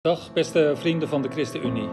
Dag beste vrienden van de ChristenUnie.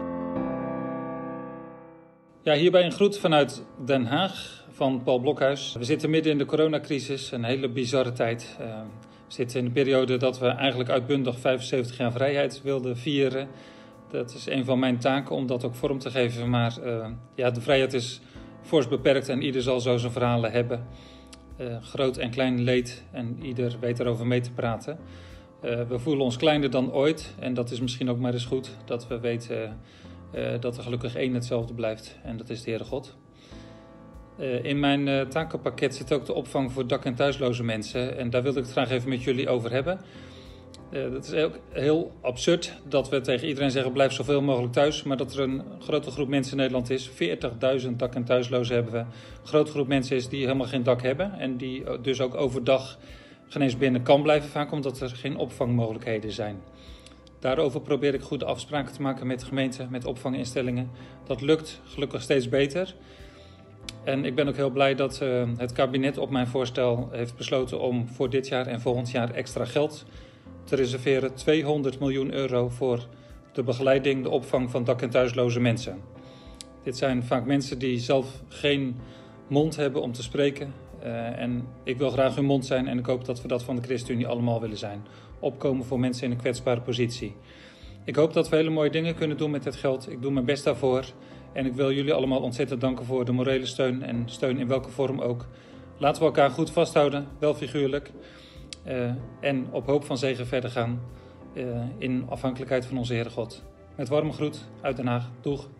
Ja, hierbij een groet vanuit Den Haag van Paul Blokhuis. We zitten midden in de coronacrisis, een hele bizarre tijd. We zitten in een periode dat we eigenlijk uitbundig 75 jaar vrijheid wilden vieren. Dat is een van mijn taken om dat ook vorm te geven, maar de vrijheid is fors beperkt en ieder zal zo zijn verhalen hebben. Groot en klein leed en ieder weet erover mee te praten. We voelen ons kleiner dan ooit en dat is misschien ook maar eens goed, dat we weten dat er gelukkig één hetzelfde blijft en dat is de Heere God. In mijn takenpakket zit ook de opvang voor dak- en thuisloze mensen en daar wilde ik het graag even met jullie over hebben. Het is ook heel absurd dat we tegen iedereen zeggen blijf zoveel mogelijk thuis, maar dat er een grote groep mensen in Nederland is, 40.000 dak- en thuislozen hebben we, een grote groep mensen is die helemaal geen dak hebben en die dus ook overdag geen eens binnen kan blijven, vaak omdat er geen opvangmogelijkheden zijn. Daarover probeer ik goede afspraken te maken met gemeenten, met opvanginstellingen. Dat lukt gelukkig steeds beter. En ik ben ook heel blij dat het kabinet op mijn voorstel heeft besloten om voor dit jaar en volgend jaar extra geld te reserveren. 200 miljoen euro voor de begeleiding, de opvang van dak- en thuisloze mensen. Dit zijn vaak mensen die zelf geen mond hebben om te spreken. En ik wil graag hun mond zijn en ik hoop dat we dat van de ChristenUnie allemaal willen zijn. Opkomen voor mensen in een kwetsbare positie. Ik hoop dat we hele mooie dingen kunnen doen met het geld. Ik doe mijn best daarvoor. En ik wil jullie allemaal ontzettend danken voor de morele steun en steun in welke vorm ook. Laten we elkaar goed vasthouden, wel figuurlijk. En op hoop van zegen verder gaan in afhankelijkheid van onze Heere God. Met warme groet uit Den Haag. Doeg!